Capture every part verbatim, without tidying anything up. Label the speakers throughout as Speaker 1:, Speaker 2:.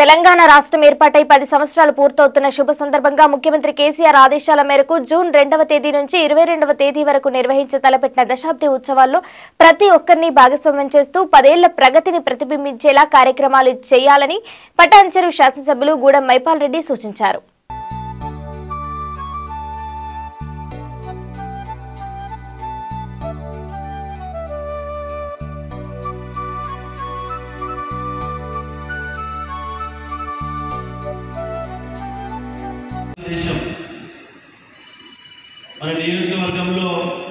Speaker 1: తెలంగాణ రాష్ట్రం ఏర్పాటై పది సంవత్సరాలు పూర్తవుతున్న శుభ సందర్భంగా ముఖ్యమంత్రి కేసీఆర్ ఆదేశాల మేరకు జూన్ రెండవ తేదీ నుంచి ఇరవై రెండవ తేదీ వరకు నిర్వహించే తలపెట్టిన దశాబ్ది ఉత్సవాల్లో ప్రతి ఒక్కరిని భాగస్వామ్యం చేస్తూ పదేళ్ల ప్రగతిని ప్రతిబింబించేలా కార్యక్రమాలు చేయాలని పటాన్చెరు శాసనసభ్యులు గూడెం మైపాల్ రెడ్డి సూచించారు.
Speaker 2: మన నియోజకవర్గంలో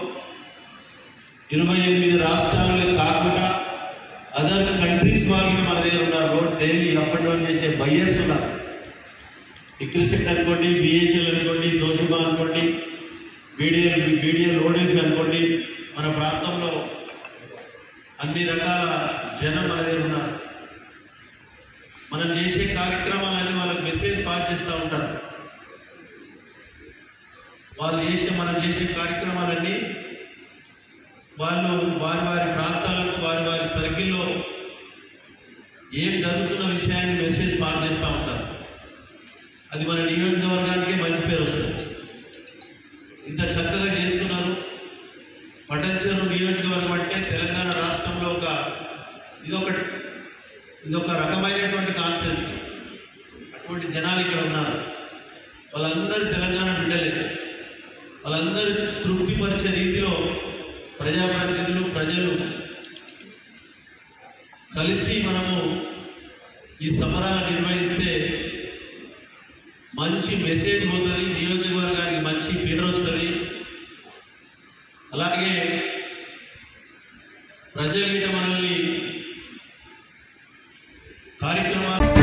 Speaker 2: ఇరవై ఎనిమిది రాష్ట్రాలలో కాకుండా అదర్ కంట్రీస్ వాళ్ళు మన దగ్గర ఉన్నారు. డైలీ అప్ అండ్ డౌన్ చేసే బయ్యర్స్ ఉన్నారు. ఇక్రిసెట్ అనుకోండి, బిహెచ్ఎల్ అనుకోండి, దోషుబా అనుకోండి, బీడిఎల్ బీడిఎల్ ఓడిఎఫ్ అనుకోండి, మన ప్రాంతంలో అన్ని రకాల జనం మన దగ్గర ఉన్నారు. మనం చేసే కార్యక్రమాలన్నీ వాళ్ళకి మెసేజ్ పాస్ చేస్తూ ఉంటారు. వాళ్ళు చేసే మనం చేసే కార్యక్రమాలన్నీ వాళ్ళు వారి వారి ప్రాంతాలకు వారి వారి సర్కిల్లో ఏం జరుగుతున్న విషయాన్ని మెసేజ్ పాస్ చేస్తూ ఉంటారు. అది మన నియోజకవర్గానికే మంచి పేరు వస్తుంది. ఇంత చక్కగా చేసుకున్నారు. పటాన్చెరు నియోజకవర్గం అంటే తెలంగాణ రాష్ట్రంలో ఒక ఇదొక ఇదొక రకమైనటువంటి కాన్సెప్ట్. అటువంటి జనాలు ఇక్కడ ఉన్నారు. వాళ్ళందరూ తెలంగాణ బిడ్డలే. వాళ్ళందరూ తృప్తిపరిచే రీతిలో ప్రజాప్రతినిధులు ప్రజలు కలిసి మనము ఈ సమరాలు నిర్వహిస్తే మంచి మెసేజ్ పోతుంది, నియోజకవర్గానికి మంచి పేరు వస్తుంది. అలాగే ప్రజలు మనల్ని కార్యక్రమాలు